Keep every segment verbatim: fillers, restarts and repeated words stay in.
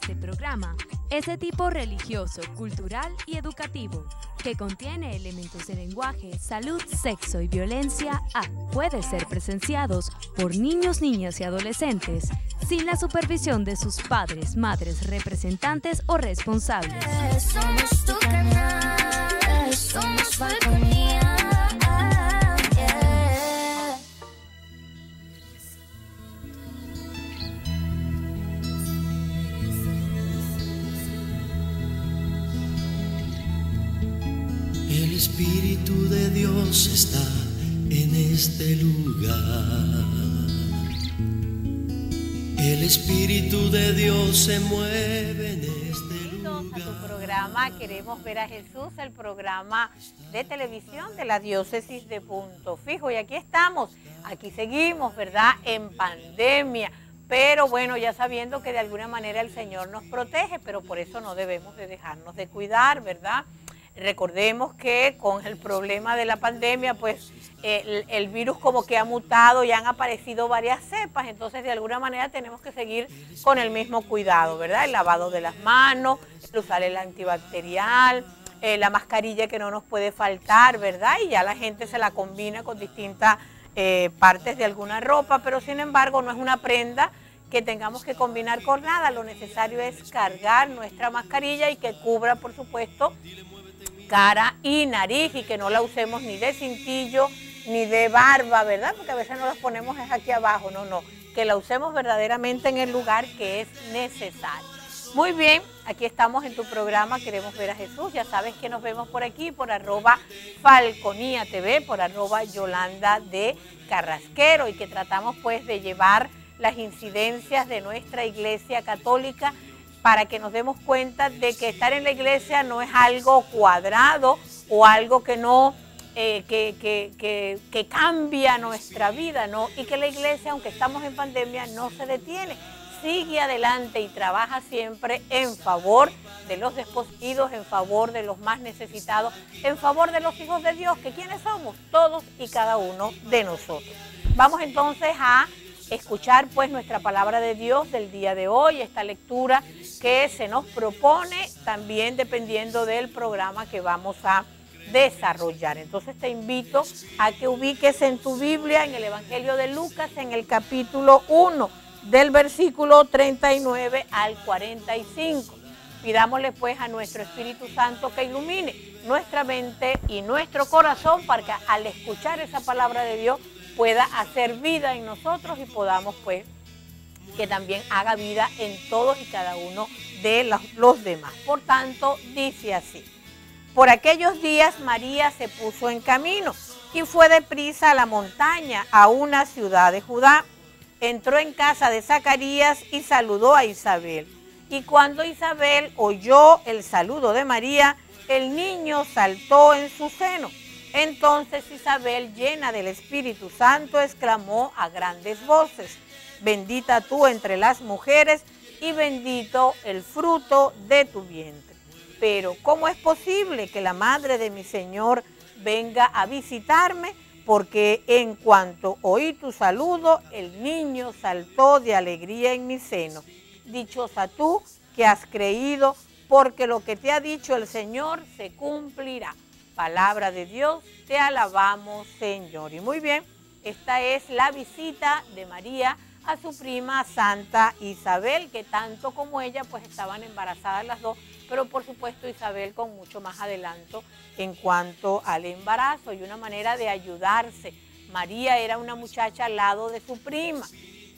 este programa es de tipo religioso, cultural y educativo, que contiene elementos de lenguaje, salud, sexo y violencia A. Puede ser presenciados por niños, niñas y adolescentes sin la supervisión de sus padres, madres, representantes o responsables. Somos tu canal, somos Falconía. El Espíritu de Dios está en este lugar. El Espíritu de Dios se mueve en este lugar. A tu programa Queremos Ver a Jesús, el programa de televisión de la diócesis de Punto Fijo. Y aquí estamos, aquí seguimos, ¿verdad? En pandemia. Pero bueno, ya sabiendo que de alguna manera el Señor nos protege, pero por eso no debemos de dejarnos de cuidar, ¿verdad? Recordemos que con el problema de la pandemia, pues el, el virus como que ha mutado y han aparecido varias cepas, entonces de alguna manera tenemos que seguir con el mismo cuidado, ¿verdad? El lavado de las manos, el usar el antibacterial, eh, la mascarilla que no nos puede faltar, ¿verdad? Y ya la gente se la combina con distintas eh, partes de alguna ropa, pero sin embargo no es una prenda que tengamos que combinar con nada, lo necesario es cargar nuestra mascarilla y que cubra, por supuesto, cara y nariz, y que no la usemos ni de cintillo ni de barba, ¿verdad? Porque a veces no las ponemos es aquí abajo, no, no, que la usemos verdaderamente en el lugar que es necesario. Muy bien, aquí estamos en tu programa Queremos Ver a Jesús, ya sabes que nos vemos por aquí, por arroba Falconía T V, por arroba Yolanda de Carrasquero, y que tratamos pues de llevar las incidencias de nuestra Iglesia Católica para que nos demos cuenta de que estar en la iglesia no es algo cuadrado o algo que no eh, que, que, que, que cambia nuestra vida, ¿no? Y que la iglesia, aunque estamos en pandemia, no se detiene, sigue adelante y trabaja siempre en favor de los desposeídos, en favor de los más necesitados, en favor de los hijos de Dios, que ¿quiénes somos? Todos y cada uno de nosotros. Vamos entonces a escuchar pues nuestra palabra de Dios del día de hoy, esta lectura que se nos propone, también dependiendo del programa que vamos a desarrollar. Entonces te invito a que ubiques en tu Biblia, en el Evangelio de Lucas, en el capítulo uno, del versículo treinta y nueve al cuarenta y cinco. Pidámosle pues a nuestro Espíritu Santo que ilumine nuestra mente y nuestro corazón para que al escuchar esa palabra de Dios pueda hacer vida en nosotros y podamos pues que también haga vida en todos y cada uno de los, los demás. Por tanto, dice así: por aquellos días María se puso en camino y fue deprisa a la montaña, a una ciudad de Judá. Entró en casa de Zacarías y saludó a Isabel. Y cuando Isabel oyó el saludo de María, el niño saltó en su seno. Entonces Isabel, llena del Espíritu Santo, exclamó a grandes voces: bendita tú entre las mujeres y bendito el fruto de tu vientre. Pero ¿cómo es posible que la madre de mi Señor venga a visitarme? Porque en cuanto oí tu saludo, el niño saltó de alegría en mi seno. Dichosa tú que has creído, porque lo que te ha dicho el Señor se cumplirá. Palabra de Dios, te alabamos, Señor. Y muy bien, esta es la visita de María a su prima Santa Isabel, que tanto como ella pues estaban embarazadas las dos, pero por supuesto Isabel con mucho más adelanto en cuanto al embarazo y una manera de ayudarse. María era una muchacha al lado de su prima,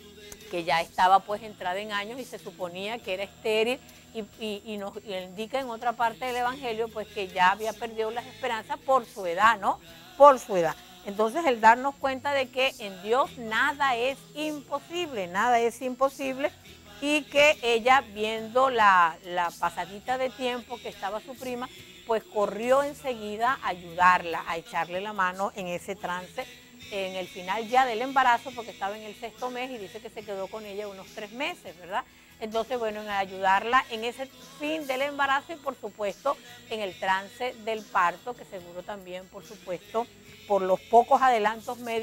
que ya estaba pues entrada en años y se suponía que era estéril, y, y, y nos indica en otra parte del Evangelio pues que ya había perdido las esperanzas por su edad, ¿no? Por su edad. Entonces el darnos cuenta de que en Dios nada es imposible, nada es imposible, y que ella, viendo la, la pasadita de tiempo que estaba su prima, pues corrió enseguida a ayudarla, a echarle la mano en ese trance, en el final ya del embarazo, porque estaba en el sexto mes y dice que se quedó con ella unos tres meses, ¿verdad? Entonces, bueno, en ayudarla en ese fin del embarazo y, por supuesto, en el trance del parto, que seguro también, por supuesto, por los pocos adelantos médicos,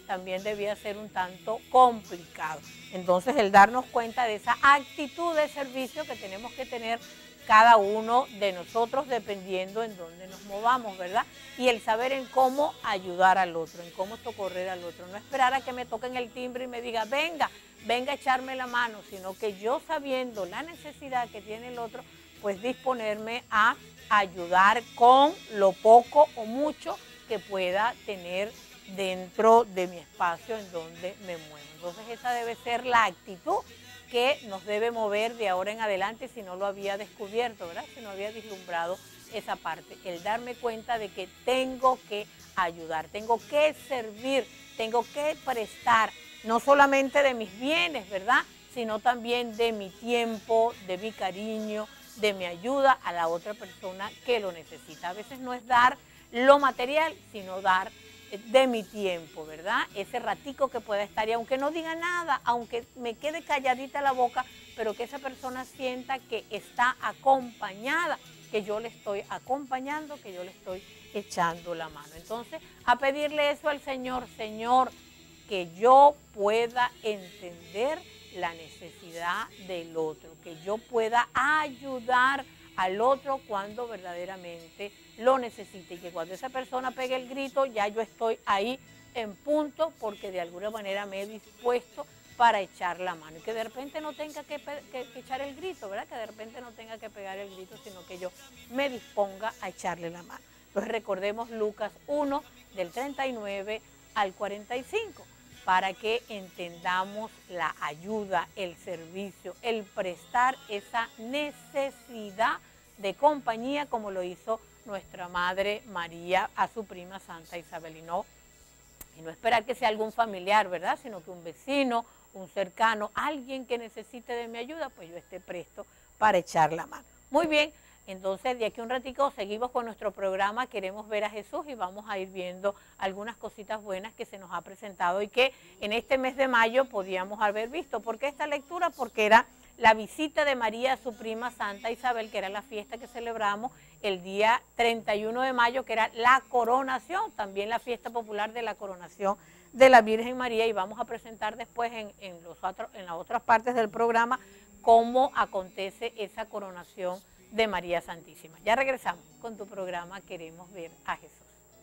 también debía ser un tanto complicado. Entonces, el darnos cuenta de esa actitud de servicio que tenemos que tener cada uno de nosotros dependiendo en dónde nos movamos, ¿verdad? Y el saber en cómo ayudar al otro, en cómo socorrer al otro. No esperar a que me toquen el timbre y me diga, venga, venga a echarme la mano, sino que yo sabiendo la necesidad que tiene el otro, pues disponerme a ayudar con lo poco o mucho que pueda tener dentro de mi espacio en donde me muevo. Entonces esa debe ser la actitud que nos debe mover de ahora en adelante si no lo había descubierto, ¿verdad? Si no había vislumbrado esa parte, el darme cuenta de que tengo que ayudar, tengo que servir, tengo que prestar, no solamente de mis bienes, ¿verdad? Sino también de mi tiempo, de mi cariño, de mi ayuda a la otra persona que lo necesita. A veces no es dar lo material, sino dar de mi tiempo, ¿verdad? Ese ratico que pueda estar, y aunque no diga nada, aunque me quede calladita la boca, pero que esa persona sienta que está acompañada, que yo le estoy acompañando, que yo le estoy echando la mano. Entonces, a pedirle eso al Señor, Señor, que yo pueda entender la necesidad del otro, que yo pueda ayudar al otro cuando verdaderamente lo necesite, y que cuando esa persona pegue el grito, ya yo estoy ahí en punto, porque de alguna manera me he dispuesto para echar la mano, y que de repente no tenga que, que, que echar el grito, ¿verdad? Que de repente no tenga que pegar el grito, sino que yo me disponga a echarle la mano. Entonces recordemos Lucas uno, del treinta y nueve al cuarenta y cinco, para que entendamos la ayuda, el servicio, el prestar esa necesidad de compañía, como lo hizo nuestra Madre María a su prima Santa Isabel, y no, y no esperar que sea algún familiar, ¿verdad? Sino que un vecino, un cercano, alguien que necesite de mi ayuda, pues yo esté presto para echar la mano. Muy bien. Entonces, de aquí un ratico seguimos con nuestro programa Queremos Ver a Jesús, y vamos a ir viendo algunas cositas buenas que se nos ha presentado y que en este mes de mayo podíamos haber visto. ¿Por qué esta lectura? Porque era la visita de María a su prima Santa Isabel, que era la fiesta que celebramos el día treinta y uno de mayo, que era la coronación, también la fiesta popular de la coronación de la Virgen María, y vamos a presentar después en, en, los otros, en las otras partes del programa cómo acontece esa coronación de María Santísima. Ya regresamos con tu programa Queremos Ver a Jesús.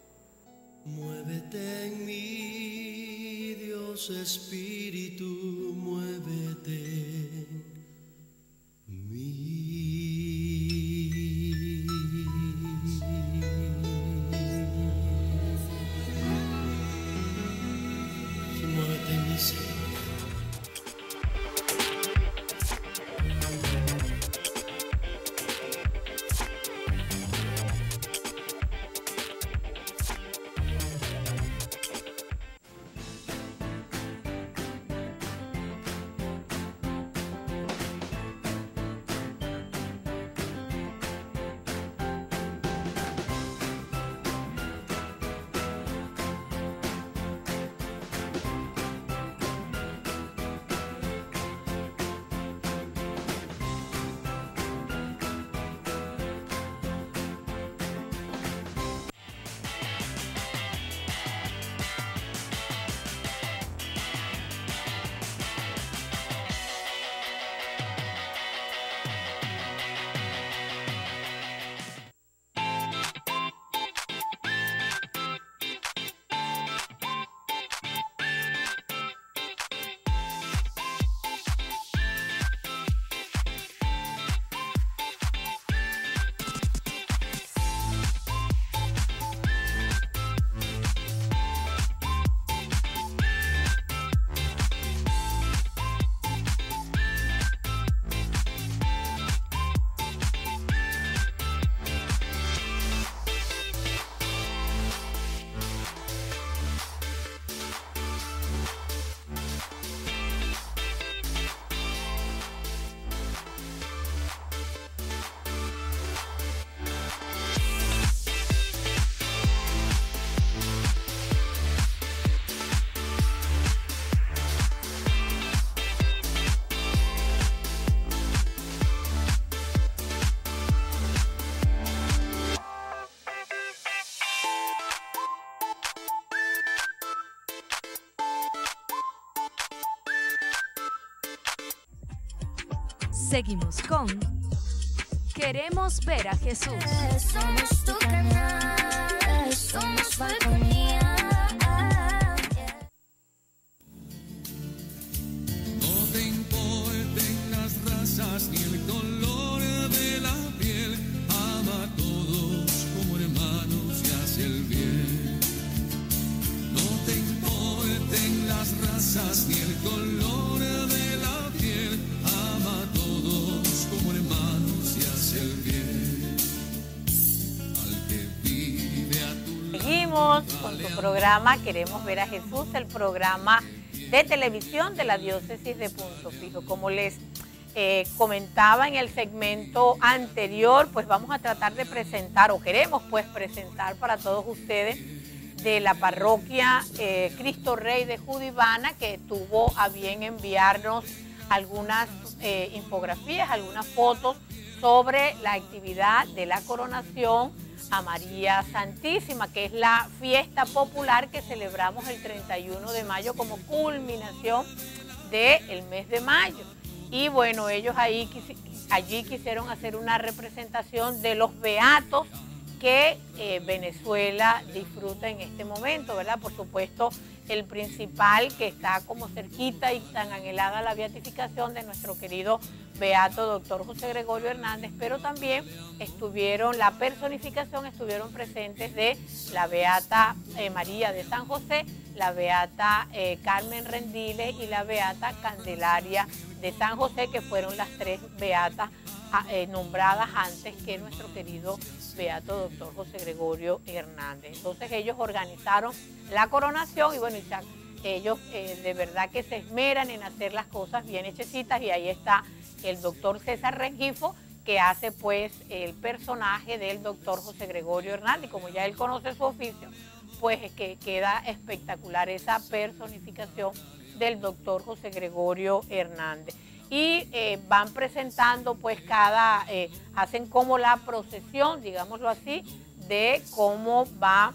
Muévete en mí, Dios Espíritu, muévete en mí. Muévete en mí, Señor. Seguimos con Queremos ver a Jesús. Somos tu canal, somos Falconía. No te importen las razas ni el color de la piel, ama a todos como hermanos y hace el bien. No te importen las razas ni el color de la piel, ama a todos como hermanos y hace el bien. Al que vive a tu lado. Seguimos con tu programa Queremos ver a Jesús, el programa de televisión de la diócesis de Punto Fijo. Como les eh, comentaba en el segmento anterior, pues vamos a tratar de presentar, o queremos pues presentar para todos ustedes, de la parroquia eh, Cristo Rey de Judibana, que tuvo a bien enviarnos algunas eh, infografías, algunas fotos sobre la actividad de la coronación a María Santísima, que es la fiesta popular que celebramos el treinta y uno de mayo como culminación del mes de mayo. Y bueno, ellos ahí, allí quisieron hacer una representación de los beatos que eh, Venezuela disfruta en este momento, ¿verdad? Por supuesto, el principal, que está como cerquita y tan anhelada la beatificación de nuestro querido beato doctor José Gregorio Hernández, pero también estuvieron, la personificación, estuvieron presentes de la beata eh, María de San José, la beata eh, Carmen Rendiles y la beata Candelaria de San José, que fueron las tres beatas eh, nombradas antes que nuestro querido beato doctor José Gregorio Hernández. Entonces ellos organizaron la coronación y bueno, y ellos eh, de verdad que se esmeran en hacer las cosas bien hechecitas, y ahí está el doctor César Rengifo, que hace pues el personaje del doctor José Gregorio Hernández. Como ya él conoce su oficio, pues es que queda espectacular esa personificación del doctor José Gregorio Hernández. Y eh, van presentando pues cada, eh, hacen como la procesión, digámoslo así, de cómo va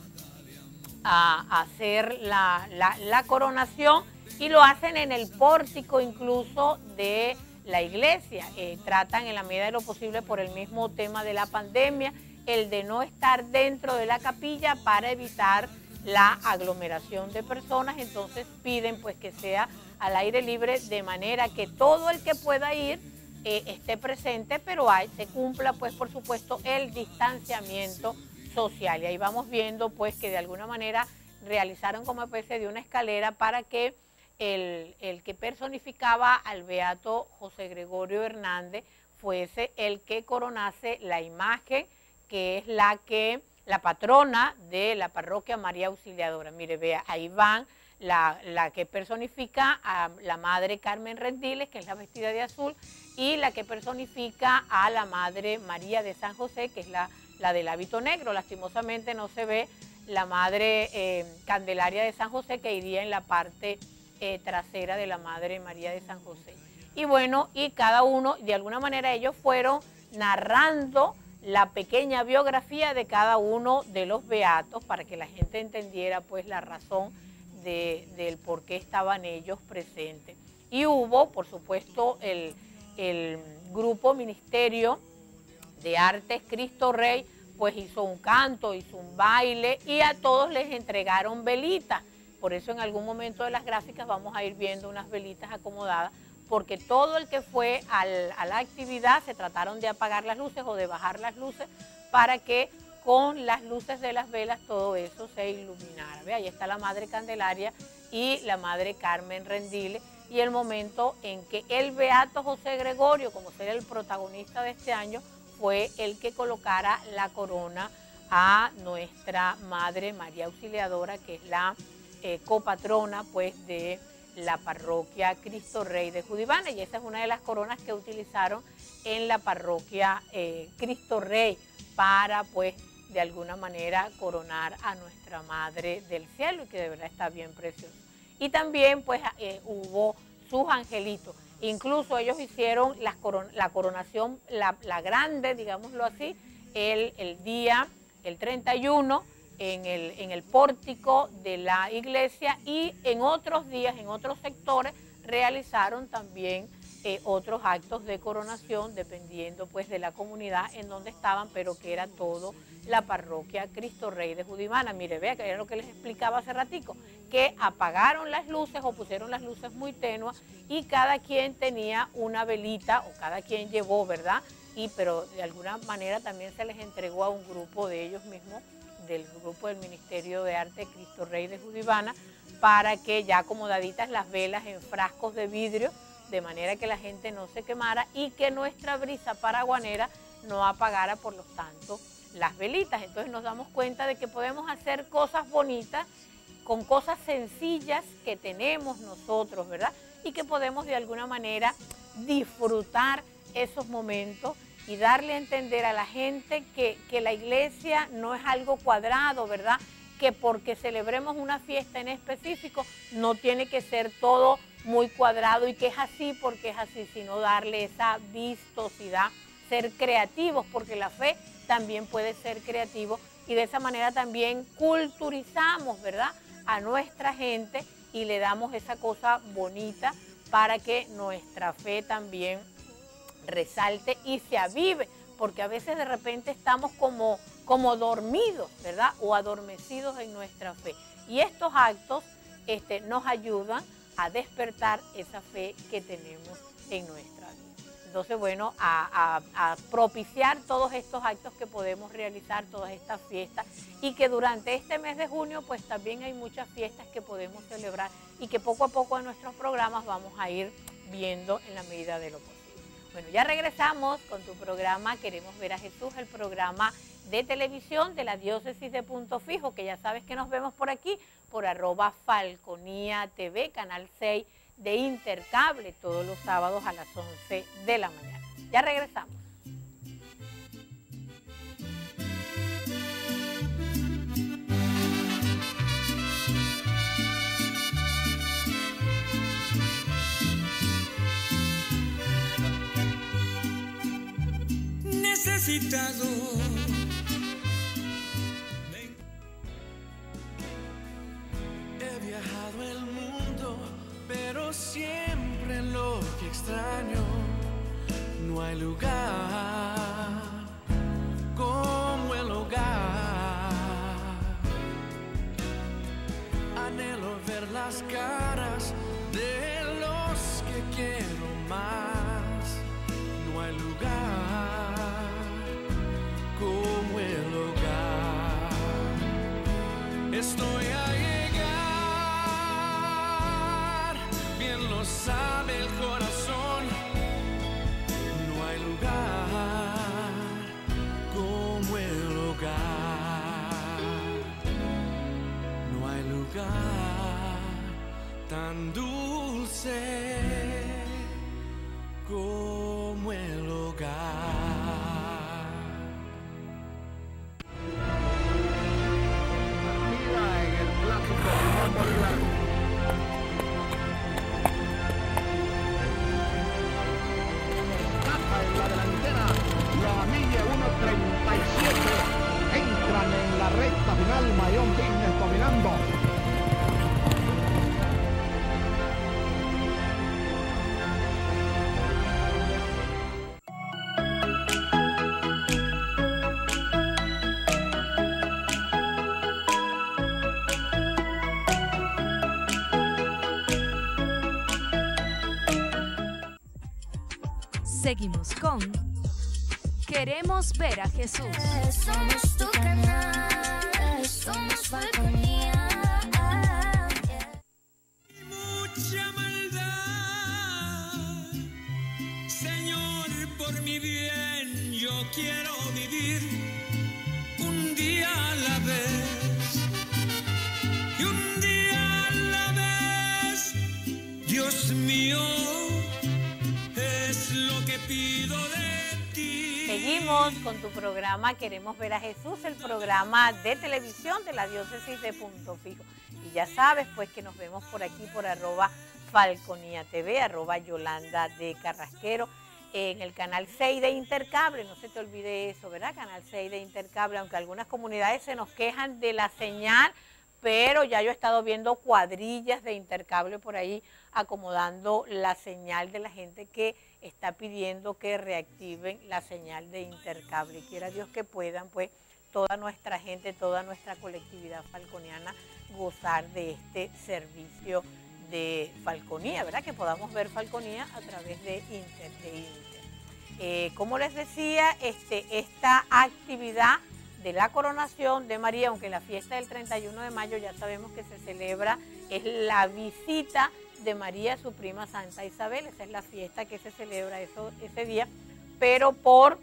a hacer la, la, la coronación, y lo hacen en el pórtico incluso de la iglesia. Eh, tratan en la medida de lo posible, por el mismo tema de la pandemia, el de no estar dentro de la capilla para evitar la aglomeración de personas. Entonces piden pues que sea al aire libre, de manera que todo el que pueda ir eh, esté presente, pero hay, se cumpla pues por supuesto el distanciamiento social. Y ahí vamos viendo pues que de alguna manera realizaron como especie de una escalera para que el, el que personificaba al beato José Gregorio Hernández fuese el que coronase la imagen, que es la que la patrona de la parroquia María Auxiliadora. Mire, vea, ahí van la, la que personifica a la madre Carmen Rendiles, que es la vestida de azul, y la que personifica a la madre María de San José, que es la, la del hábito negro. Lastimosamente no se ve la madre eh, Candelaria de San José, que iría en la parte eh, trasera de la madre María de San José. Y bueno, y cada uno, de alguna manera ellos fueron narrando la pequeña biografía de cada uno de los beatos para que la gente entendiera pues la razón de, del por qué estaban ellos presentes. Y hubo, por supuesto, el, el grupo Ministerio de Artes Cristo Rey, pues hizo un canto, hizo un baile, y a todos les entregaron velitas. Por eso en algún momento de las gráficas vamos a ir viendo unas velitas acomodadas, porque todo el que fue al, a la actividad se trataron de apagar las luces o de bajar las luces para que con las luces de las velas todo eso se iluminara. ¿Ve? Ahí está la Madre Candelaria y la Madre Carmen Rendiles, y el momento en que el beato José Gregorio, como ser el protagonista de este año, fue el que colocara la corona a nuestra Madre María Auxiliadora, que es la eh, copatrona pues de la parroquia Cristo Rey de Judibana, y esa es una de las coronas que utilizaron en la parroquia eh, Cristo Rey para pues de alguna manera coronar a nuestra Madre del Cielo, y que de verdad está bien precioso. Y también pues eh, hubo sus angelitos, incluso ellos hicieron las coron la coronación, la, la grande, digámoslo así, el, el día, el treinta y uno, En el, en el pórtico de la iglesia, y en otros días, en otros sectores, realizaron también eh, otros actos de coronación, dependiendo pues de la comunidad en donde estaban, pero que era todo la parroquia Cristo Rey de Judimana. Mire, vea que era lo que les explicaba hace ratico, que apagaron las luces o pusieron las luces muy tenues y cada quien tenía una velita o cada quien llevó, ¿verdad? Y pero de alguna manera también se les entregó a un grupo de ellos mismos, del grupo del Ministerio de Arte Cristo Rey de Judimana, para que ya acomodaditas las velas en frascos de vidrio, de manera que la gente no se quemara y que nuestra brisa paraguanera no apagara por lo tanto las velitas. Entonces nos damos cuenta de que podemos hacer cosas bonitas con cosas sencillas que tenemos nosotros, ¿verdad? Y que podemos de alguna manera disfrutar esos momentos y darle a entender a la gente que, que la iglesia no es algo cuadrado, ¿verdad? Que porque celebremos una fiesta en específico no tiene que ser todo muy cuadrado y que es así porque es así, sino darle esa vistosidad, ser creativos, porque la fe también puede ser creativo y de esa manera también culturizamos, ¿verdad?, a nuestra gente y le damos esa cosa bonita para que nuestra fe también resalte y se avive, porque a veces de repente estamos como, como dormidos, ¿verdad?, o adormecidos en nuestra fe. Y estos actos este, nos ayudan a despertar esa fe que tenemos en nuestra vida. Entonces, bueno, a, a, a propiciar todos estos actos que podemos realizar, todas estas fiestas, y que durante este mes de junio, pues también hay muchas fiestas que podemos celebrar y que poco a poco en nuestros programas vamos a ir viendo en la medida de lo posible. Bueno, ya regresamos con tu programa Queremos Ver a Jesús, el programa de televisión de la Diócesis de Punto Fijo, que ya sabes que nos vemos por aquí, por arroba Falconía T V, Canal seis de Intercable, todos los sábados a las once de la mañana. Ya regresamos. Necesitado. He viajado el mundo, pero siempre lo que extraño, no hay lugar como el hogar. Anhelo ver las caras de los que quiero más, no hay lugar como el hogar. Estoy a llegar, bien lo sabe el corazón. No hay lugar como el hogar. No hay lugar tan dulce como el hogar. En la delantera, la milla uno treinta y siete, entran en la recta final, Mayón Business dominando. Seguimos con Queremos Ver a Jesús. Somos tu canal, somos Falconía. Mucha maldad, Señor, por mi bien yo quiero vivir un día a la vez, y un día a la vez, Dios mío, es lo que pido de ti. Seguimos con tu programa Queremos Ver a Jesús, el programa de televisión de la Diócesis de Punto Fijo. Y ya sabes, pues, que nos vemos por aquí, por arroba Falconía T V, arroba Yolanda de Carrasquero, en el canal seis de Intercable. No se te olvide eso, ¿verdad? Canal seis de Intercable, aunque algunas comunidades se nos quejan de la señal, pero ya yo he estado viendo cuadrillas de intercambio por ahí acomodando la señal de la gente que está pidiendo que reactiven la señal de intercable. Quiera Dios que puedan, pues, toda nuestra gente, toda nuestra colectividad falconiana gozar de este servicio de Falconía, ¿verdad? Que podamos ver Falconía a través de Inter. De Inter. Eh, como les decía, este, esta actividad de la coronación de María, aunque la fiesta del treinta y uno de mayo ya sabemos que se celebra, es la visita de María a su prima Santa Isabel. Esa es la fiesta que se celebra eso, ese día, pero por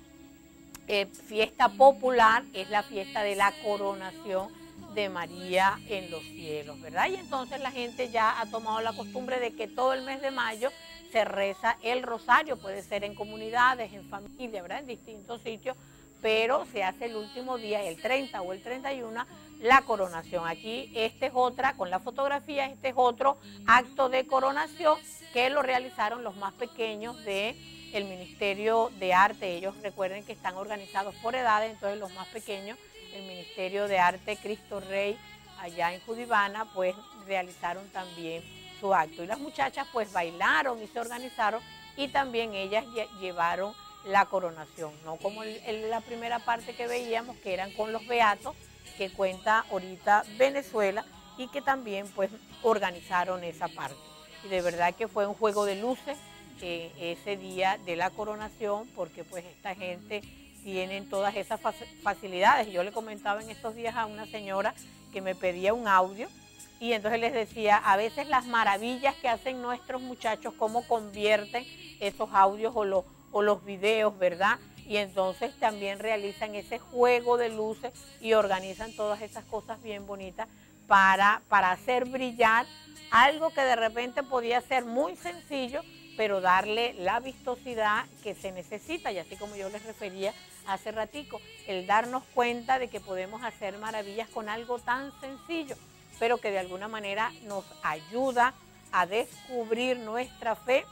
eh, fiesta popular es la fiesta de la coronación de María en los cielos, ¿verdad? Y entonces la gente ya ha tomado la costumbre de que todo el mes de mayo se reza el rosario, puede ser en comunidades, en familia, ¿verdad? En distintos sitios, pero se hace el último día, el treinta o el treinta y uno, la coronación. Aquí este es otra, con la fotografía, este es otro acto de coronación que lo realizaron los más pequeños del Ministerio de Arte. Ellos recuerden que están organizados por edades, entonces los más pequeños, el Ministerio de Arte Cristo Rey, allá en Judibana, pues realizaron también su acto. Y las muchachas pues bailaron y se organizaron y también ellas lle llevaron la coronación, no como el, el, la primera parte que veíamos, que eran con los beatos, que cuenta ahorita Venezuela, y que también pues organizaron esa parte. Y de verdad que fue un juego de luces eh, ese día de la coronación, porque pues esta gente tienen todas esas facilidades. Yo le comentaba en estos días a una señora que me pedía un audio, y entonces les decía, a veces las maravillas que hacen nuestros muchachos, cómo convierten esos audios o los o los videos, ¿verdad? Y entonces también realizan ese juego de luces y organizan todas esas cosas bien bonitas para, para hacer brillar algo que de repente podía ser muy sencillo, pero darle la vistosidad que se necesita. Y así como yo les refería hace ratico, el darnos cuenta de que podemos hacer maravillas con algo tan sencillo, pero que de alguna manera nos ayuda a descubrir nuestra fe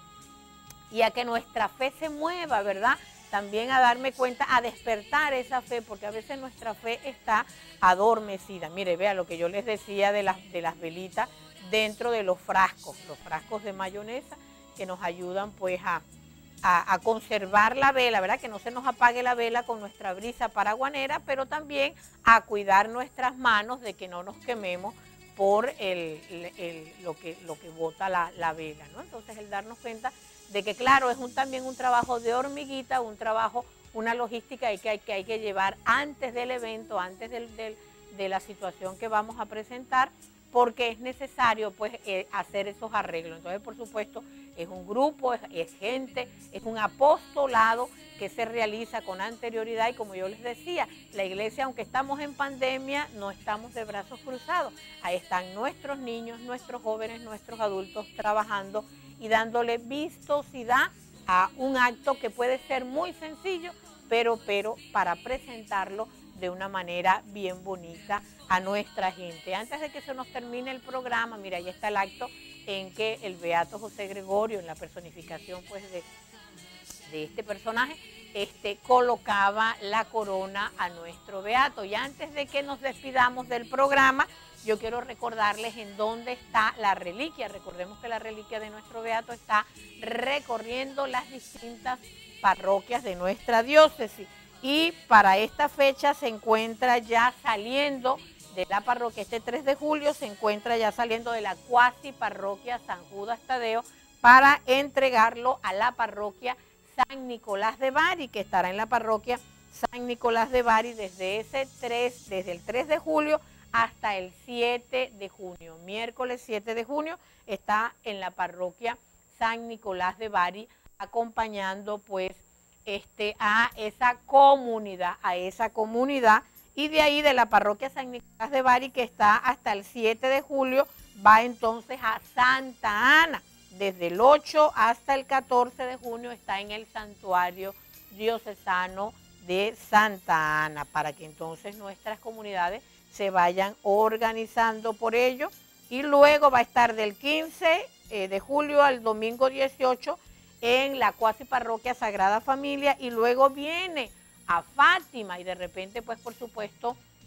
y a que nuestra fe se mueva, ¿verdad? También a darme cuenta, a despertar esa fe, porque a veces nuestra fe está adormecida. Mire, vea lo que yo les decía de las, de las velitas dentro de los frascos, los frascos de mayonesa que nos ayudan pues a, a, a conservar la vela, ¿verdad? Que no se nos apague la vela con nuestra brisa paraguanera, pero también a cuidar nuestras manos de que no nos quememos por el, el, el, lo que, lo que bota la, la vela, ¿no? Entonces el darnos cuenta de que claro, es un, también un trabajo de hormiguita, un trabajo, una logística que hay que, hay que llevar antes del evento, antes del, del, de la situación que vamos a presentar, porque es necesario pues eh, hacer esos arreglos. Entonces, por supuesto, es un grupo, es, es gente, es un apostolado que se realiza con anterioridad y como yo les decía, la iglesia, aunque estamos en pandemia, no estamos de brazos cruzados. Ahí están nuestros niños, nuestros jóvenes, nuestros adultos trabajando y dándole vistosidad a un acto que puede ser muy sencillo, pero, pero para presentarlo de una manera bien bonita a nuestra gente. Antes de que se nos termine el programa, mira, ahí está el acto en que el beato José Gregorio, en la personificación pues de, de este personaje, este, colocaba la corona a nuestro beato. Y antes de que nos despidamos del programa, yo quiero recordarles en dónde está la reliquia. Recordemos que la reliquia de nuestro beato está recorriendo las distintas parroquias de nuestra diócesis. Y para esta fecha se encuentra ya saliendo de la parroquia, este tres de julio, se encuentra ya saliendo de la cuasi parroquia San Judas Tadeo para entregarlo a la parroquia San Nicolás de Bari, que estará en la parroquia San Nicolás de Bari desde ese tres, desde el tres de julio hasta el siete de junio. Miércoles siete de junio está en la parroquia San Nicolás de Bari acompañando pues este, a esa comunidad, a esa comunidad y de ahí de la parroquia San Nicolás de Bari que está hasta el siete de julio va entonces a Santa Ana. Desde el ocho hasta el catorce de junio está en el santuario diocesano de Santa Ana para que entonces nuestras comunidades se vayan organizando por ello y luego va a estar del quince de julio al domingo dieciocho en la cuasi parroquia Sagrada Familia y luego viene a Fátima y de repente pues por supuesto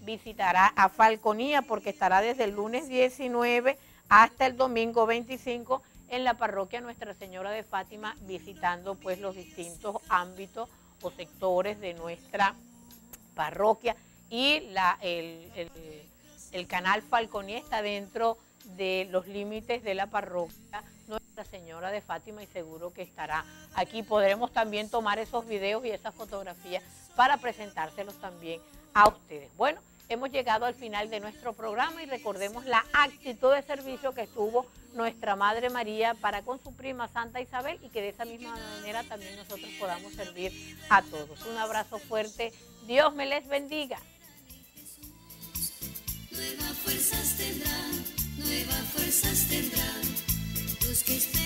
visitará a Falconía porque estará desde el lunes diecinueve hasta el domingo veinticinco en la parroquia Nuestra Señora de Fátima, visitando pues los distintos ámbitos o sectores de nuestra parroquia, y la, el, el, el canal Falconía está dentro de los límites de la parroquia Nuestra Señora de Fátima y seguro que estará aquí. Podremos también tomar esos videos y esas fotografías para presentárselos también a ustedes. Bueno, hemos llegado al final de nuestro programa y recordemos la actitud de servicio que tuvo nuestra Madre María para con su prima Santa Isabel, y que de esa misma manera también nosotros podamos servir a todos. Un abrazo fuerte, Dios me les bendiga. Nuevas fuerzas tendrán, nuevas fuerzas tendrán los que esperan.